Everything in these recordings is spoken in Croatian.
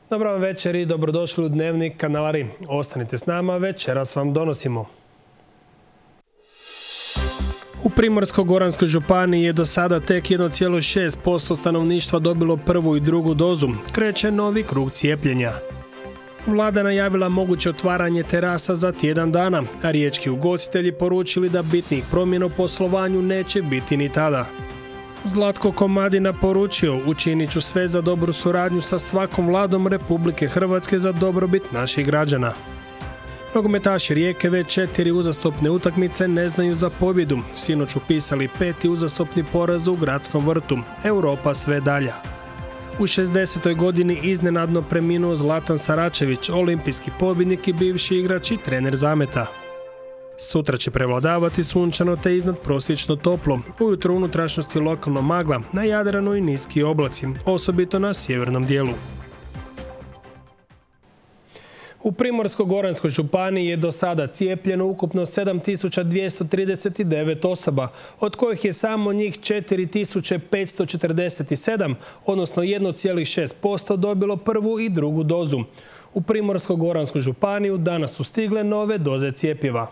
Dobro vam večer i dobrodošli u Dnevnik kanala RI. Ostanite s nama, večeras vam donosimo. U Primorsko-goranskoj županiji je do sada tek 1,6% stanovništva dobilo prvu i drugu dozu. Kreće novi krug cijepljenja. Vlada najavila moguće otvaranje terasa za tjedan dana, a riječki ugostitelji poručili da bitnih promjena u poslovanju neće biti ni tada. Zlatko Komadina poručio: učinit ću sve za dobru suradnju sa svakom vladom Republike Hrvatske za dobrobit naših građana. Nogometaši Rijeke već 4 uzastopne utakmice ne znaju za pobjedu. Sinoć upisali 5. uzastopni poraz u Gradskom vrtu. Europa sve dalja. U 60. godini iznenadno preminuo Zlatan Saračević, olimpijski pobjednik i bivši igrač i trener Zameta. Sutra će prevladavati sunčano te iznadprosječno toplo. Ujutro unutrašnjosti lokalno magla, na Jadranu i niski oblaci, osobito na sjevernom dijelu. U Primorsko-goranskoj županiji je do sada cijepljeno ukupno 7.239 osoba, od kojih je samo njih 4.547, odnosno 1,6% dobilo prvu i drugu dozu. U Primorsko-goransku županiju danas su stigle nove doze cjepiva.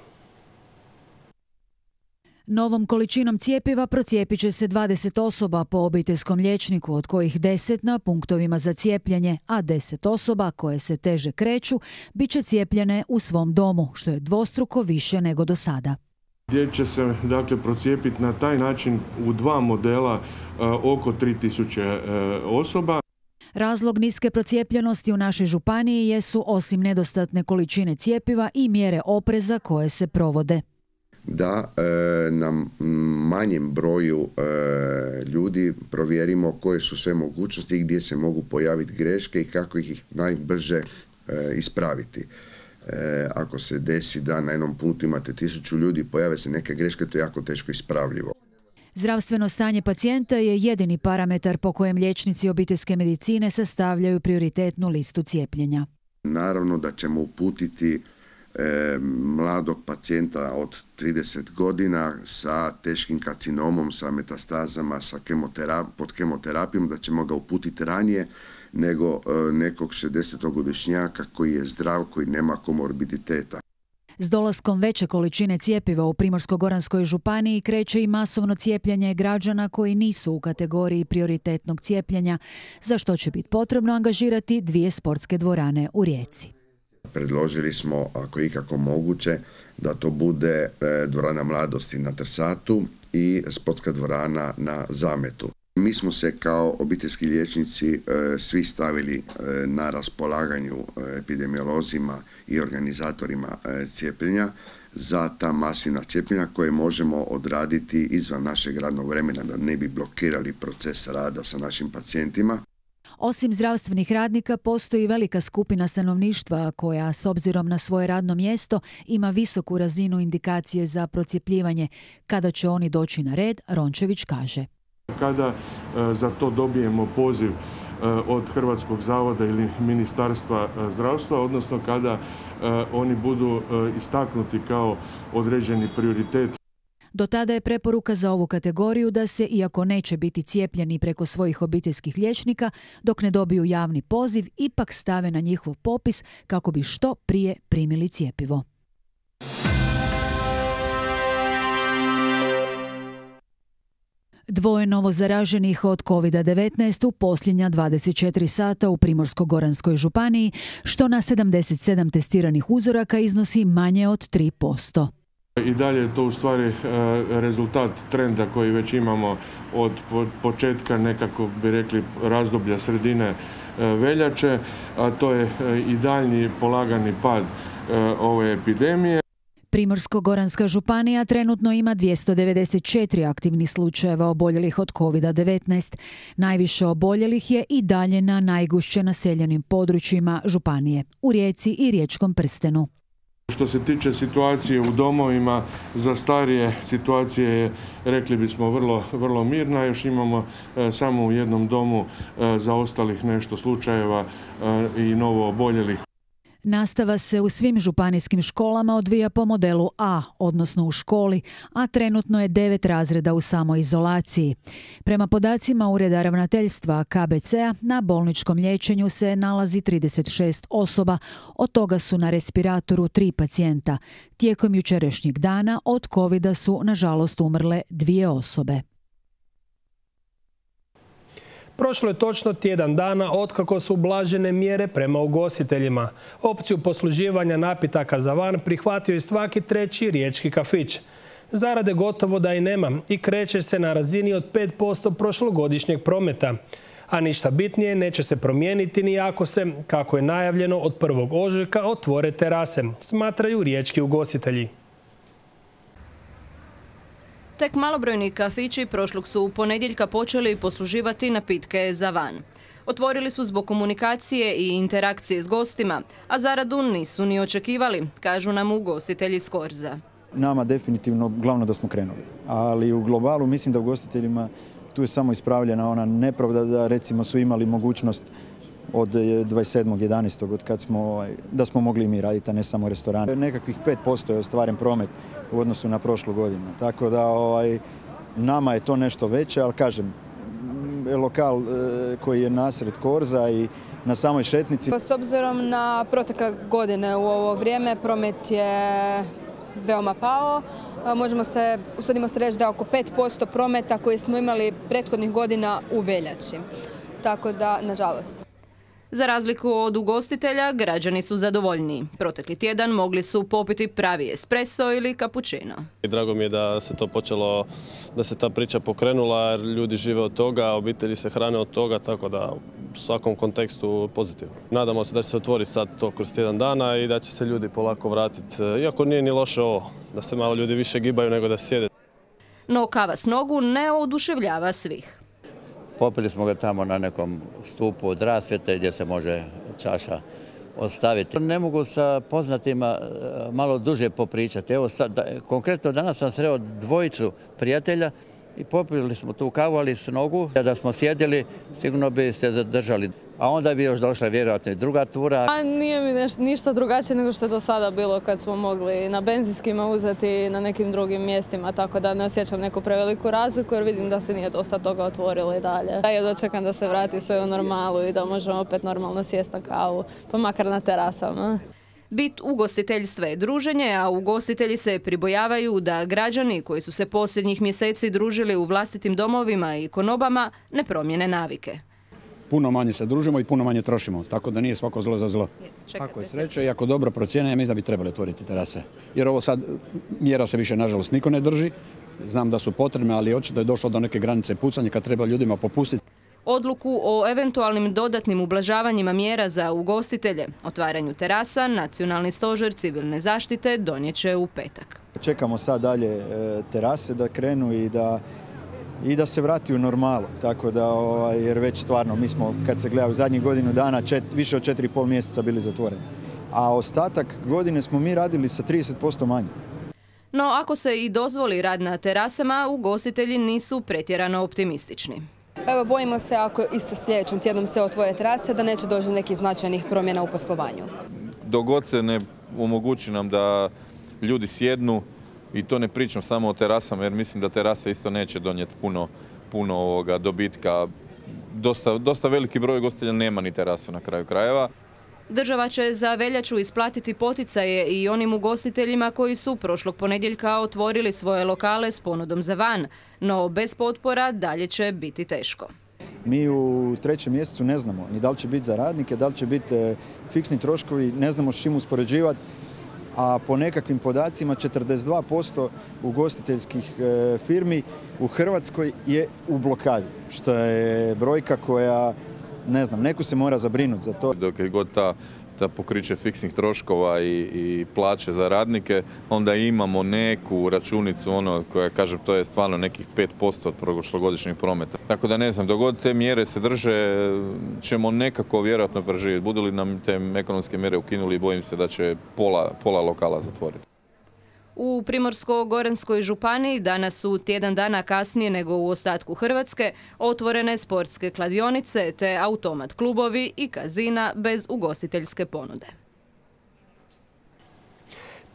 Novom količinom cjepiva procijepit će se 20 osoba po obiteljskom liječniku, od kojih 10 na punktovima za cijepljenje, a 10 osoba koje se teže kreću bit će cijepljene u svom domu, što je dvostruko više nego do sada. Gdje će se procijepiti na taj način u 2 modela oko 3000 osoba. Razlog niske procijepljenosti u našoj županiji jesu, osim nedostatne količine cjepiva, i mjere opreza koje se provode. Da na manjem broju ljudi provjerimo koje su sve mogućnosti i gdje se mogu pojaviti greške i kako ih najbrže ispraviti. Ako se desi da na jednom punktu imate 1000 ljudi, pojave se neke greške, to je jako teško ispravljivo. Zdravstveno stanje pacijenta je jedini parametar po kojem liječnici obiteljske medicine sastavljaju prioritetnu listu cijepljenja. Naravno da ćemo uputiti mladog pacijenta od 30 godina sa teškim karcinomom, sa metastazama, pod kemoterapijom, da ćemo ga uputiti ranije nego nekog 60-godišnjaka koji je zdrav, koji nema komorbiditeta. S dolaskom veće količine cjepiva u Primorsko-goranskoj županiji kreće i masovno cijepljenje građana koji nisu u kategoriji prioritetnog cijepljenja, za što će biti potrebno angažirati 2 sportske dvorane u Rijeci. Predložili smo, ako je ikako moguće, da to bude dvorana mladosti na Trsatu i sportska dvorana na Zametu. Mi smo se kao obiteljski liječnici svi stavili na raspolaganju epidemiolozima i organizatorima cijepljenja za ta masivna cijepljenja koje možemo odraditi izvan našeg radnog vremena, da ne bi blokirali proces rada sa našim pacijentima. Osim zdravstvenih radnika, postoji velika skupina stanovništva koja, s obzirom na svoje radno mjesto, ima visoku razinu indikacije za procjepljivanje. Kada će oni doći na red, Rončević kaže: kada za to dobijemo poziv od Hrvatskog zavoda ili Ministarstva zdravstva, odnosno kada oni budu istaknuti kao određeni prioritet. Do tada je preporuka za ovu kategoriju da se, iako neće biti cijepljeni preko svojih obiteljskih liječnika, dok ne dobiju javni poziv, ipak stave na njihov popis kako bi što prije primili cjepivo. Dvoje novozaraženih od COVID-19 u posljednja 24 sata u Primorsko-goranskoj županiji, što na 77 testiranih uzoraka iznosi manje od 3%. I dalje je to u stvari rezultat trenda koji već imamo od početka, nekako bi rekli, razdoblja sredine veljače, a to je i daljnji polagani pad ove epidemije. Primorsko-goranska županija trenutno ima 294 aktivnih slučajeva oboljelih od COVID-19. Najviše oboljelih je i dalje na najgušće naseljenim područjima županije, u Rijeci i Riječkom prstenu. Što se tiče situacije u domovima za starije, situacija je, rekli bismo, vrlo mirna. Još imamo samo u jednom domu zaostalih nešto slučajeva i novo oboljelih. Nastava se u svim županijskim školama odvija po modelu A, odnosno u školi, a trenutno je 9 razreda u samoizolaciji. Prema podacima Ureda ravnateljstva KBC-a, na bolničkom liječenju se nalazi 36 osoba, od toga su na respiratoru 3 pacijenta. Tijekom jučerašnjeg dana od covida su, nažalost, umrle 2 osobe. Prošlo je točno tjedan dana otkako su ublažene mjere prema ugostiteljima. Opciju posluživanja napitaka za van prihvatio je svaki 3. riječki kafić. Zarade gotovo da i nema i kreće se na razini od 5% prošlogodišnjeg prometa. A ništa bitnije neće se promijeniti ni ako se, kako je najavljeno, od 1. ožujka otvore terase, smatraju riječki ugostitelji. Tek malobrojni kafići prošlog su u ponedjeljka počeli posluživati napitke za van. Otvorili su zbog komunikacije i interakcije s gostima, a zaradu nisu ni očekivali, kažu nam ugostitelji iz Korza. Nama definitivno glavno da smo krenuli, ali u globalu mislim da ugostiteljima tu je samo ispravljena ona nepravda da recimo su imali mogućnost od 27.11. od kad da smo mogli i mi raditi, a ne samo restorane. Nekakvih 5% je ostvaren promet u odnosu na prošlu godinu. Tako da nama je to nešto veće, ali kažem, lokal koji je nasred Korza i na samoj šetnici. S obzirom na protekle godine u ovo vrijeme, promet je veoma pao. Usudimo se reći da je oko 5% prometa koji smo imali prethodnih godina u veljači. Tako da, nažalost. Za razliku od ugostitelja, građani su zadovoljniji. Protekli tjedan mogli su popiti pravi espresso ili cappuccino. Drago mi je da se to počelo, da se ta priča pokrenula, jer ljudi žive od toga, obitelji se hrane od toga, tako da u svakom kontekstu pozitivno. Nadamo se da će se otvoriti sad to kroz tjedan dana i da će se ljudi polako vratiti. Iako nije ni loše ovo, da se malo ljudi više gibaju nego da sjede. No kava s nogu ne oduševljava svih. Popili smo ga tamo na nekom stupu od rasvjete gdje se može čaša ostaviti. Ne mogu sa poznatima malo duže popričati. Evo konkretno danas sam sreo 2 prijatelja i popili smo tu kavu, ali s nogu. Da smo sjedili, sigurno bi se zadržali. A onda bi još došla vjerojatno i druga tura. A nije mi ništa drugačije nego što je do sada bilo kad smo mogli na benzinskima uzeti na nekim drugim mjestima, tako da ne osjećam neku preveliku razliku jer vidim da se nije dosta toga otvorilo i dalje. Ja dočekam da se vrati sve u normalu i da možemo opet normalno sjesti na kavu, pa makar na terasama. Bit ugostiteljstva je druženje, a ugostitelji se pribojavaju da građani koji su se posljednjih mjeseci družili u vlastitim domovima i konobama ne promijene navike. Puno manje se družimo i puno manje trošimo, tako da nije svako zlo za zlo. Ako je sreće i ako dobro procijene, ja mislim da bi trebali otvoriti terase. Jer ovo sad, mjera se više nažalost niko ne drži, znam da su potrebne, ali očito je došlo do neke granice pucanja kad treba ljudima popustiti. Odluku o eventualnim dodatnim ublažavanjima mjera za ugostitelje, otvaranju terasa, Nacionalni stožer civilne zaštite donijet će u petak. Čekamo sad dalje terase da krenu i da se vrati u normalu, tako da, jer već stvarno mi smo, kad se gleda u zadnjih godinu dana, više od 4,5 mjeseca bili zatvoreni. A ostatak godine smo mi radili sa 30% manje. No, ako se i dozvoli rad na terasama, ugostitelji nisu pretjerano optimistični. Evo, bojimo se ako i sa sljedećim tjednom se otvore terase, da neće doći do nekih značajnih promjena u poslovanju. Dok god se ne omogući nam da ljudi sjednu, i to ne pričam samo o terasama, jer mislim da terase isto neće donijeti puno dobitka. Dosta veliki broj ugostitelja nema ni terasa na kraju krajeva. Država će za veljaču isplatiti poticaje i onim ugostiteljima koji su prošlog ponedjeljka otvorili svoje lokale s ponudom za van, no bez potpora dalje će biti teško. Mi u 3. mjesecu ne znamo ni da li će biti za radnike, da li će biti fiksni troškovi, ne znamo s čim uspoređivati. A po nekakvim podacima 42% ugostiteljskih firmi u Hrvatskoj je u blokadi, što je brojka koja, ne znam, neko se mora zabrinuti za to. Dok je god ta pokriće fiksnih troškova i plaće za radnike, onda imamo neku računicu koja, kažem, to je stvarno nekih 5% od prošlogodišnjeg prometa. Tako da ne znam, dok god te mjere se drže, ćemo nekako vjerojatno preživjeti. Budu li nam te ekonomske mjere ukinuli, bojim se da će pola lokala zatvoriti. U Primorsko-goranskoj županiji danas su tjedan dana kasnije nego u ostatku Hrvatske otvorene sportske kladionice te automat klubovi i kazina bez ugostiteljske ponude.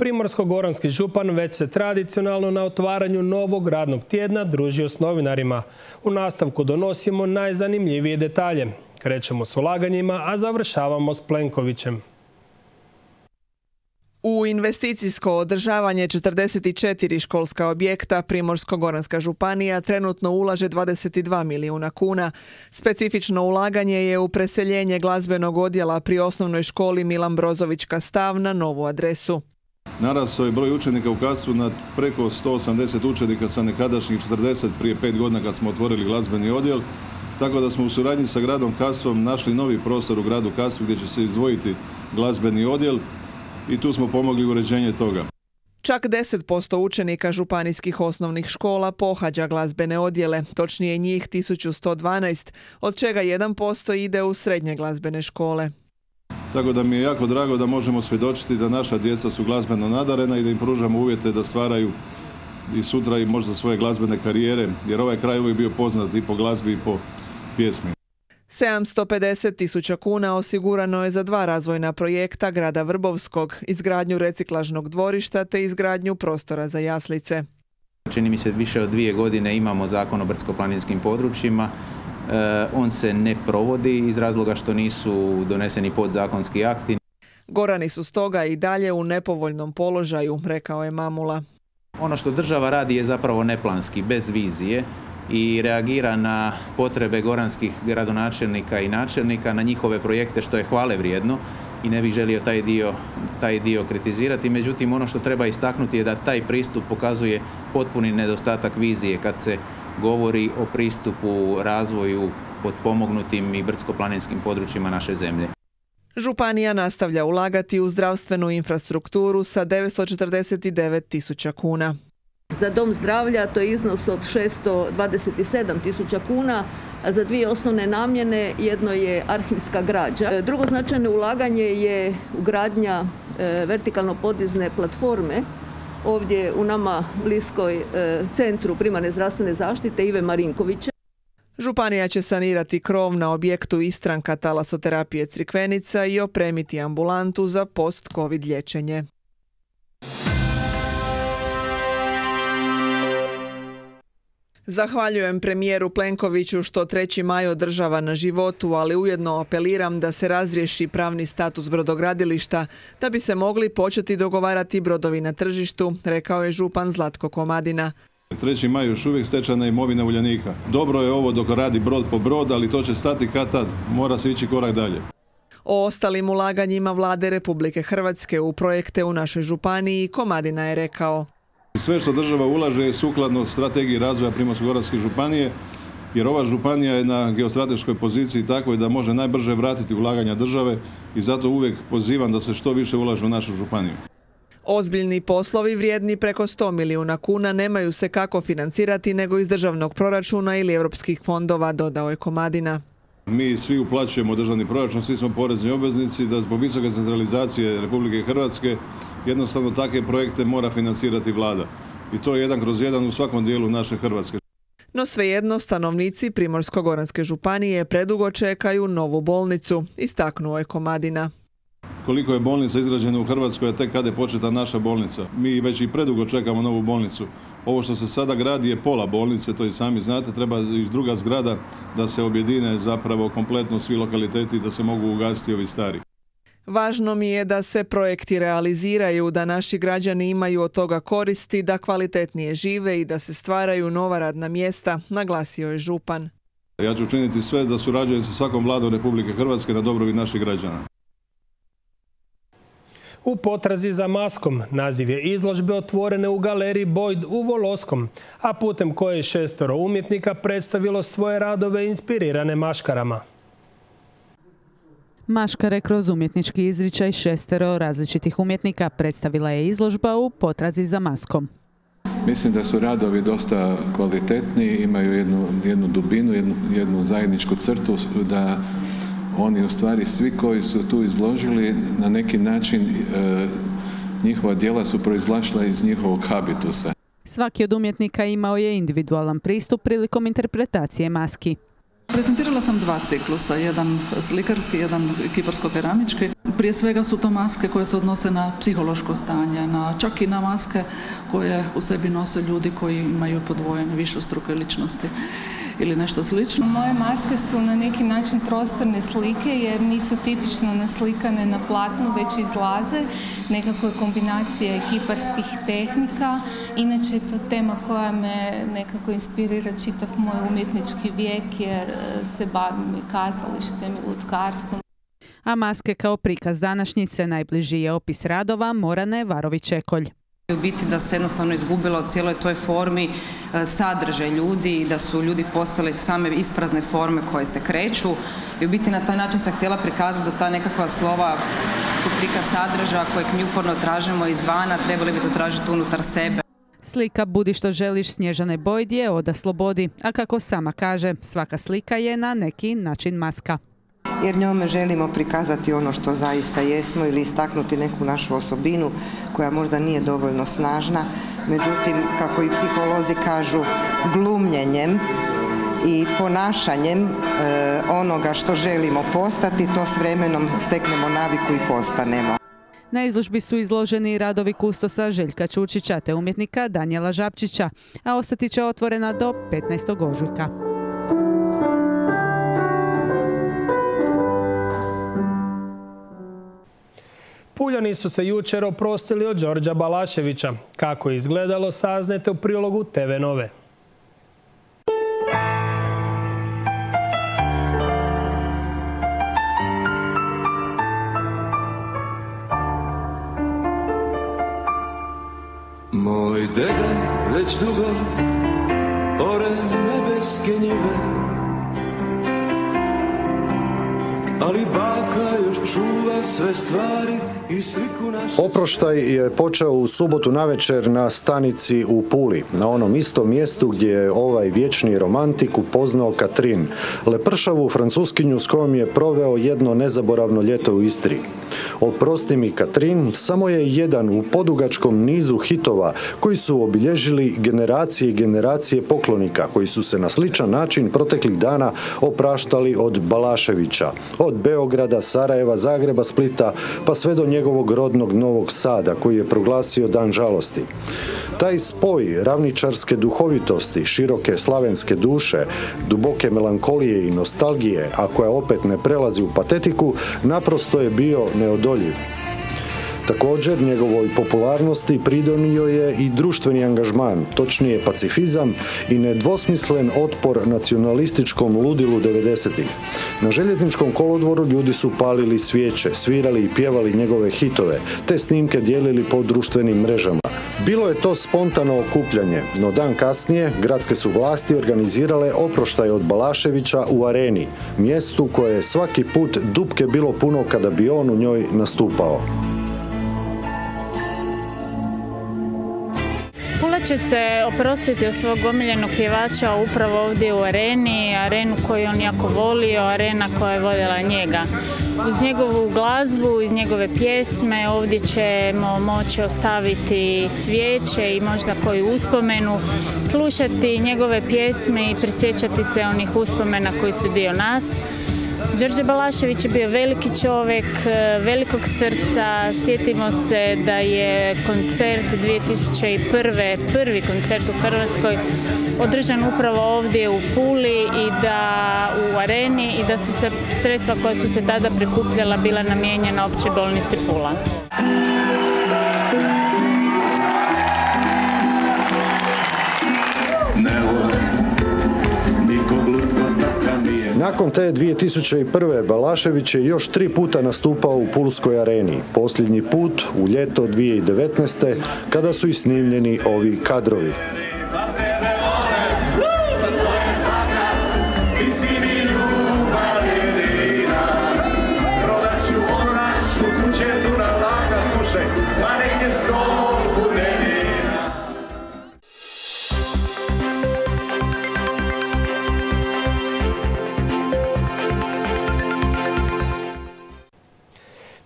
Primorsko-goranski župan već se tradicionalno na otvaranju novog radnog tjedna družio s novinarima. U nastavku donosimo najzanimljivije detalje. Krećemo s ulaganjima, a završavamo s Plenkovićem. U investicijsko održavanje 44 školska objekta Primorsko-goranska županija trenutno ulaže 22 milijuna kuna. Specifično ulaganje je u preseljenje glazbenog odjela pri osnovnoj školi Milan Brozović Kastav na novu adresu. Narastao je broj učenika u Kastvu na preko 180 učenika sa nekadašnjih 40 prije 5 godina kad smo otvorili glazbeni odjel. Tako da smo u suradnji sa gradom Kastvom našli novi prostor u gradu Kastvu gdje će se izdvojiti glazbeni odjel i tu smo pomogli uređenje toga. Čak 10% učenika županijskih osnovnih škola pohađa glazbene odjele, točnije njih 1112, od čega 1% ide u srednje glazbene škole. Tako da mi je jako drago da možemo svjedočiti da naša djeca su glazbeno nadarena i da im pružamo uvjete da stvaraju i sutra i možda svoje glazbene karijere, jer ovaj kraj uvijek bio poznat i po glazbi i po pjesmi. 750.000 kuna osigurano je za 2 razvojna projekta grada Vrbovskog, izgradnju reciklažnog dvorišta te izgradnju prostora za jaslice. Čini mi se više od 2 godine imamo zakon o brdsko-planinskim područjima. On se ne provodi iz razloga što nisu doneseni podzakonski akti. Gorani su stoga i dalje u nepovoljnom položaju, rekao je Mamula. Ono što država radi je zapravo neplanski, bez vizije i reagira na potrebe goranskih gradonačelnika i načelnika, na njihove projekte, što je hvale vrijedno i ne bih želio taj dio kritizirati. Međutim, ono što treba istaknuti je da taj pristup pokazuje potpuni nedostatak vizije kad se govori o pristupu razvoju potpomognutim i brdsko-planinskim područjima naše zemlje. Županija nastavlja ulagati u zdravstvenu infrastrukturu sa 949.000 kuna. Za dom zdravlja to je iznos od 627.000 kuna, a za 2 osnovne namjene jedno je arhivska građa. Drugo značajno ulaganje je ugradnja vertikalno podizne platforme ovdje u nama bliskoj centru primarne zdravstvene zaštite Ive Marinkovića. Županija će sanirati krov na objektu Istranka talasoterapije Crikvenica i opremiti ambulantu za post-covid liječenje. Zahvaljujem premijeru Plenkoviću što 3. maj održava na životu, ali ujedno apeliram da se razriješi pravni status brodogradilišta da bi se mogli početi dogovarati brodovi na tržištu, rekao je župan Zlatko Komadina. 3. maj još uvijek stečajna imovina Uljanika. Dobro je ovo dok radi brod po brod, ali to će stati kad-tad. Mora se ići korak dalje. O ostalim ulaganjima Vlade Republike Hrvatske u projekte u našoj županiji Komadina je rekao: sve što država ulaže je sukladno strategiji razvoja Primorsko-goranske županije, jer ova županija je na geostrateškoj poziciji takvoj da može najbrže vratiti ulaganja države i zato uvijek pozivam da se što više ulaže u našu županiju. Ozbiljni poslovi vrijedni preko 100 milijuna kuna nemaju se kako financirati nego iz državnog proračuna ili europskih fondova, dodao je Komadina. Mi svi uplaćujemo državni proračun, svi smo porezni obveznici, da zbog visoke centralizacije Republike Hrvatske jednostavno takve projekte mora financirati vlada. I to je 1/1 u svakom dijelu naše Hrvatske. No svejedno stanovnici Primorsko-goranske županije predugo čekaju novu bolnicu, istaknuo je Komadina. Koliko je bolnica izgrađena u Hrvatskoj, a tek kada je početa naša bolnica. Mi već i predugo čekamo novu bolnicu. Ovo što se sada gradi je pola bolnice, to i sami znate, treba i druga zgrada da se objedine zapravo kompletno svi lokaliteti da se mogu ugasiti ovi stari. Važno mi je da se projekti realiziraju, da naši građani imaju od toga koristi, da kvalitetnije žive i da se stvaraju nova radna mjesta, naglasio je župan. Ja ću učiniti sve da surađujem sa svakom vladom Republike Hrvatske na dobrobit naših građana. U potrazi za maskom naziv je izložbe otvorene u galeriji Boyd u Voloskom, a putem koje je 6 umjetnika predstavilo svoje radove inspirirane maškarama. Maškare kroz umjetnički izričaj 6 različitih umjetnika predstavila je izložba u potrazi za maskom. Mislim da su radovi dosta kvalitetni, imaju jednu dubinu, jednu zajedničku crtu, da oni u stvari svi koji su tu izložili na neki način njihova djela su proizlašla iz njihovog habitusa. Svaki od umjetnika imao je individualan pristup prilikom interpretacije maski. Prezentirala sam 2 ciklusa, jedan slikarski, jedan kiparsko-keramički. Prije svega su to maske koje se odnose na psihološko stanje, čak i na maske koje u sebi nose ljudi koji imaju podvojene višestruke ličnosti ili nešto slično. Moje maske su na neki način prostorne slike jer nisu tipično naslikane na platnu, već izlaze. Nekako je kombinacija kiparskih tehnika. Inače je to tema koja me nekako inspirira čitav moj umjetnički vijek jer se bavim i kazalištem i lutkarstvom. A maske kao prikaz današnjice najbliži je opis radova Morane Varović-Ekolj. U biti da se jednostavno izgubila u cijeloj toj formi sadržaj ljudi i da su ljudi postali same isprazne forme koje se kreću. I u biti na taj način sam htjela prikazati da ta nekakva slova su prikaz sadržaja kojeg mi uporno tražimo izvana, trebali bi to tražiti unutar sebe. Slika Budi što želiš Snježane Bojd je oda slobodi, a kako sama kaže, svaka slika je na neki način maska. Jer njome želimo prikazati ono što zaista jesmo ili istaknuti neku našu osobinu koja možda nije dovoljno snažna. Međutim, kako i psiholozi kažu, glumljenjem i ponašanjem onoga što želimo postati, to s vremenom steknemo naviku i postanemo. Na izložbi su izloženi radovi kustosa Željka Čučića te umjetnika Danijela Žabčića, a ostati će otvorena do 15. ožujka. Puljani su se jučer oprostili od Đorđa Balaševića. Kako je izgledalo, saznajte u prilogu TV Nove. Moj deda već dugo ore nebeske njive, ali baka još čuva sve stvari i sliku našu. Oproštaj je počeo u subotu navečer na stanici u Puli, na onom istom mjestu gdje je ovaj vječni romantik upoznao Katrin, lepršavu francuskinju s kojom je proveo jedno nezaboravno ljeto u Istri. Oprosti mi Katrin samo je jedan u podugačkom nizu hitova koji su obilježili generacije i generacije poklonika koji su se na sličan način proteklih dana opraštali od Balaševića, od Beograda, Sarajeva, Zagreba, Splita, pa sve do njegovog rodnog Novog Sada koji je proglasio dan žalosti. Taj spoj ravničarske duhovitosti, široke slavenske duše, duboke melankolije i nostalgije, a koja opet ne prelazi u patetiku, naprosto je bio neodoljiv. Također, njegovoj popularnosti pridonio je i društveni angažman, točnije pacifizam i nedvosmislen otpor nacionalističkom ludilu 90-ih. Na željezničkom kolodvoru ljudi su palili svijeće, svirali i pjevali njegove hitove, te snimke dijelili po društvenim mrežama. Bilo je to spontano okupljanje, no dan kasnije gradske su vlasti organizirale oproštaj od Balaševića u Areni, mjestu koje je svaki put dupke bilo puno kada bi on u njoj nastupao. Pula će se oprostiti od svog omiljenog pjevača upravo ovdje u Areni, arenu koju on jako volio, arena koja je voljela njega. Uz njegovu glazbu, iz njegove pjesme ovdje ćemo moći ostaviti svijeće i možda koju uspomenu, slušati njegove pjesme i prisjećati se onih uspomena koji su dio nas. Đorđe Balašević je bio veliki čovjek, velikog srca. Sjetimo se da je koncert 2001. prvi koncert u Hrvatskoj održan upravo ovdje u Puli i da u Areni i da su se sredstva koja su se tada prikupljala bila namijenjena Općoj bolnici Pula. Nakon te 2001. Balašević je još 3 puta nastupao u Pulskoj areni. Posljednji put u ljeto 2019. kada su i snimljeni ovi kadrovi.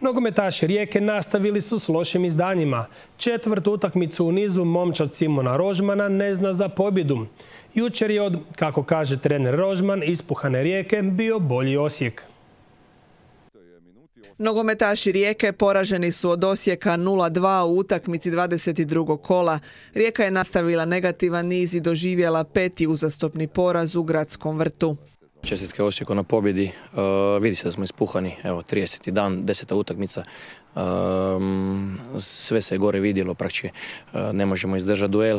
Nogometaši Rijeke nastavili su s lošim izdanjima. Četvrtu utakmicu u nizu momčad Simona Rožmana ne zna za pobjedu. Jučer je od, kako kaže trener Rožman, ispuhane Rijeke bio bolji Osijek. Nogometaši Rijeke poraženi su od Osijeka 0-2 u utakmici 22. kola. Rijeka je nastavila negativan niz i doživjela 5. uzastopni poraz u Gradskom vrtu. Čestitke Osijeku na pobjedi. Vidi se da smo ispuhani. Evo, 30. dan, 10. utakmica. Sve se je gore vidjelo, praktički ne možemo izdržati duel.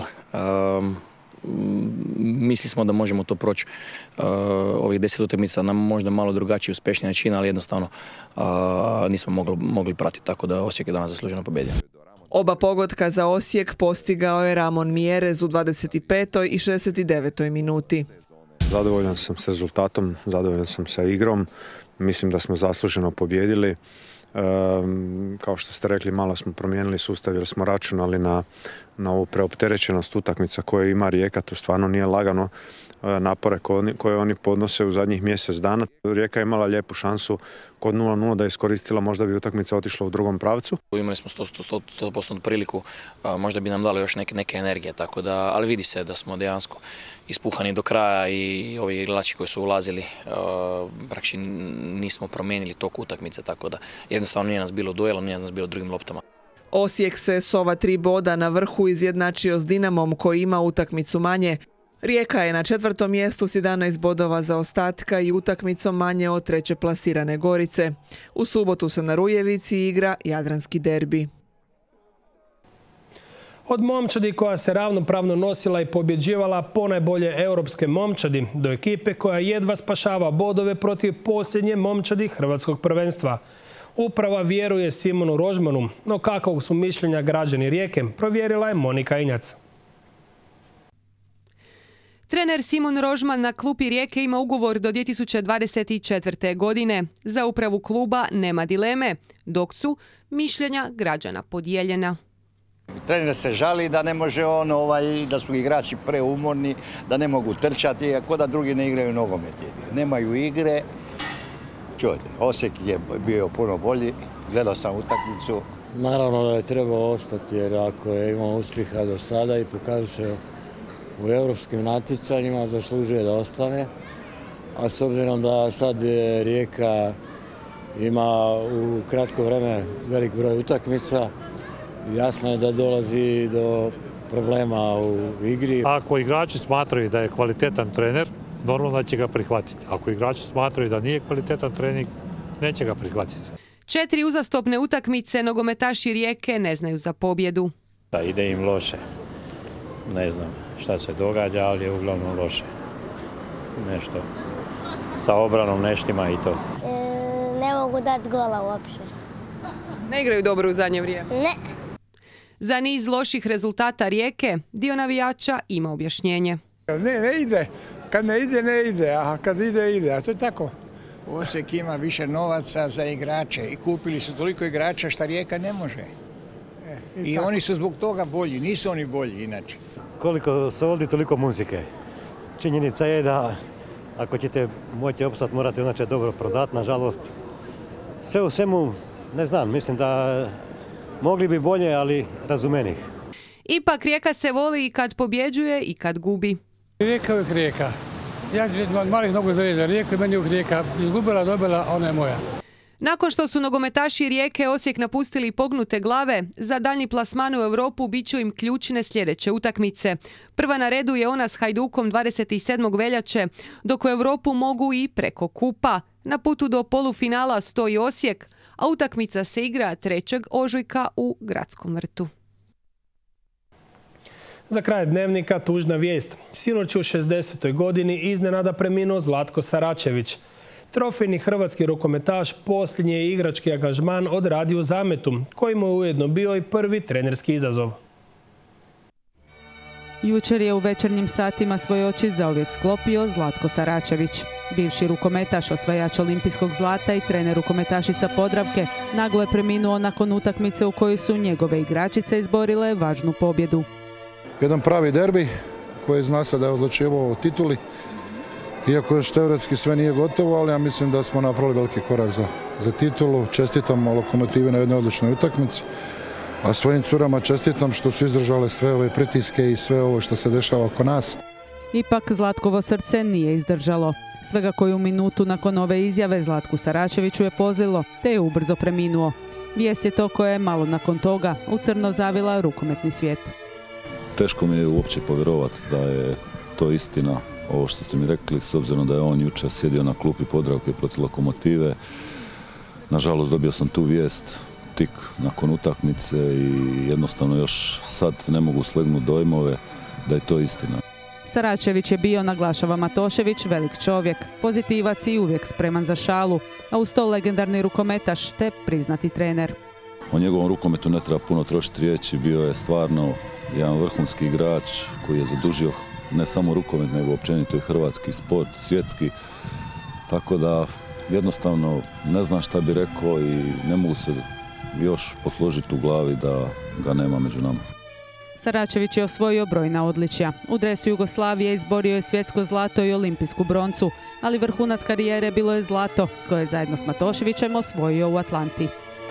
Mislili smo da možemo to proći ovih 10 utakmica na možda malo drugačiji, uspješniji način, ali jednostavno nismo mogli pratiti, tako da Osijek je danas zasluženo pobjedio. Oba pogotka za Osijek postigao je Ramon Mjerez u 25. i 69. minuti. Zadovoljan sam s rezultatom, zadovoljan sam sa igrom. Mislim da smo zasluženo pobjedili. Kao što ste rekli, malo smo promijenili sustav jer smo računali na ovu preopterećenost utakmica koje ima Rijeka. To stvarno nije lagano, napore koje oni podnose u zadnjih mjesec dana. Rijeka je imala lijepu šansu kod 0-0 da je iskoristila, možda bi utakmica otišla u drugom pravcu. Imali smo 100% priliku, možda bi nam dali još neke energije, tako da, ali vidi se da smo jednostavno ispuhani do kraja i ovi igrači koji su ulazili praktički nismo promijenili tok utakmice, tako da jednostavno nije nas bilo duelom, nije nas bilo drugim loptama. Osijek se s ova 3 boda na vrhu izjednačio s Dinamom koji ima utakmicu manje. Rijeka je na 4. mjestu s 11 bodova zaostatka i utakmicom manje od 3. plasirane Gorice. U subotu se na Rujevici igra Jadranski derbi. Od momčadi koja se ravnopravno nosila i pobjeđivala ponajbolje europske momčadi do ekipe koja jedva spašava bodove protiv posljednje momčadi hrvatskog prvenstva. Uprava vjeruje Simonu Rožmanu, no kakvog su mišljenja građani Rijeke, provjerila je Monika Injac. Trener Simon Rožman na klupi Rijeke ima ugovor do 2024. godine. Za upravu kluba nema dileme, dok su mišljenja građana podijeljena. Trener se žali da ne može da su igrači preumorni, da ne mogu trčati, ako da drugi ne igraju nogomet. Nemaju igre. Čujte, Osijek je bio puno bolji, gledao sam utakmicu. Naravno da je trebao ostati jer ako je imao uspjeha do sada i pokazuje se u europskim natjecanjima, zaslužuje da ostane. A s obzirom da sad Rijeka ima u kratko vrijeme velik broj utakmica, jasno je da dolazi do problema u igri. Ako igrači smatraju da je kvalitetan trener, normalno da će ga prihvatiti. Ako igrači smatraju da nije kvalitetan trening, neće ga prihvatiti. 4 uzastopne utakmice nogometaši Rijeke ne znaju za pobjedu. Da, ide im loše. Ne znam šta se događa, ali je uglavnom loše. Nešto sa obranom neštima i to. Ne mogu dati gola uopće. Ne igraju dobro u zadnje vrijeme? Ne. Za niz loših rezultata Rijeke, dio navijača ima objašnjenje. Ne ide. Kad ne ide, ne ide, a kad ide, ide. A to je tako. Osijek ima više novaca za igrače i kupili su toliko igrača što Rijeka ne može. I oni su zbog toga bolji, nisu oni bolji inače. Koliko se ovdje, toliko muzike. Činjenica je da ako ćete moći opstati, morate inače dobro prodati, nažalost. Sve u svemu, ne znam, mislim da mogli bi bolje, ali razumenih. Ipak Rijeka se voli i kad pobjeđuje i kad gubi. Rijeka je uvijek Rijeka. Ja od malih nogu zavljena Rijeka i meni je uvijek Rijeka. Izgubila, dobila, ona je moja. Nakon što su nogometaši Rijeke Osijek napustili pognute glave, za daljnji plasman u Europu bit će im ključne sljedeće utakmice. Prva na redu je ona s Hajdukom 27. veljače, dok u Europu mogu i preko kupa. Na putu do polufinala stoji Osijek, a utakmica se igra 3. ožujka u Gradskom vrtu. Za kraj dnevnika tužna vijest. Sinoć u 60. godini iznenada preminuo Zlatko Saračević. Trofejni hrvatski rukometaš posljednji je igrački angažman odradio u Zametu, koji mu je ujedno bio i prvi trenerski izazov. Jučer je u večernjim satima svoje oči zauvijek sklopio Zlatko Saračević. Bivši rukometaš, osvajač olimpijskog zlata i trener rukometašica Podravke, naglo je preminuo nakon utakmice u kojoj su njegove igračice izborile važnu pobjedu. Jedan pravi derbi koji zna se da je odlučivao o tituli Iako još teoretski sve nije gotovo, ali ja mislim da smo napravili veliki korak za titulu. Čestitam Lokomotivi na jednoj odličnoj utakmici, a svojim curama čestitam što su izdržale sve ove pritiske i sve ovo što se dešava oko nas. Ipak Zlatkovo srce nije izdržalo. Svega koju minutu nakon ove izjave Zlatku Saračeviću je pozlilo, te je ubrzo preminuo. Vijest je to koja je malo nakon toga u crno zavila rukometni svijet. Teško mi je uopće povjerovati da je to istina, ovo što ste mi rekli, s obzirom da je on jučer sjedio na klupi Podravke protiv Lokomotive. Nažalost, dobio sam tu vijest tik nakon utakmice i jednostavno još sad ne mogu slegnuti dojmove da je to istina. Saračević je bio, naglašava Matošević, velik čovjek, pozitivac i uvijek spreman za šalu, a uz to legendarni rukometaš te priznati trener. O njegovom rukometu ne treba puno trošiti riječi, bio je stvarno jedan vrhunski igrač koji je zadužio ne samo rukomet, nego općenito i hrvatski sport, svjetski. Tako da jednostavno ne znam šta bi rekao i ne mogu se još posložiti u glavi da ga nema među nama. Saračević je osvojio brojna odličja. U dresu Jugoslavije izborio je svjetsko zlato i olimpijsku broncu, ali vrhunac karijere bilo je zlato, koje je zajedno s Matoševićem osvojio u Atlanti.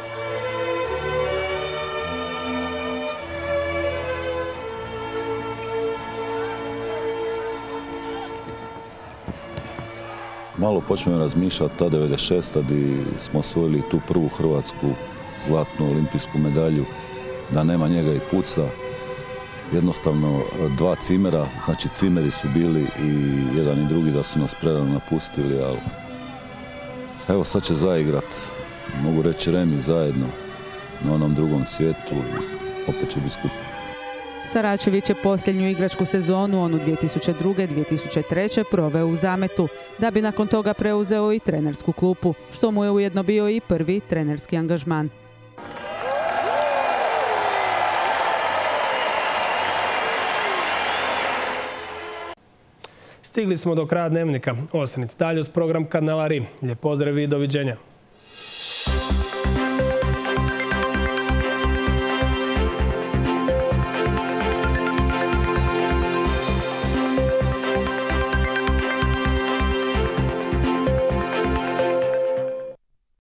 Malo počnem razmišljati ta 96. gdje smo osvojili tu prvu hrvatsku zlatnu olimpijsku medalju, da nema njega i puca. Jednostavno dva cimera, znači cimeri su bili i jedan i drugi da su nas prerano napustili, ali evo sad će zaigrat, mogu reći remi zajedno na onom drugom svijetu, opet će biti skupo. Saračević je posljednju igračku sezonu, onu 2002-2003. proveo u Zametu, da bi nakon toga preuzeo i trenersku klupu, što mu je ujedno bio i prvi trenerski angažman. Stigli smo do kraja Dnevnika. Ostanite dalje uz program kanala RI. Lijep pozdrav i doviđenja.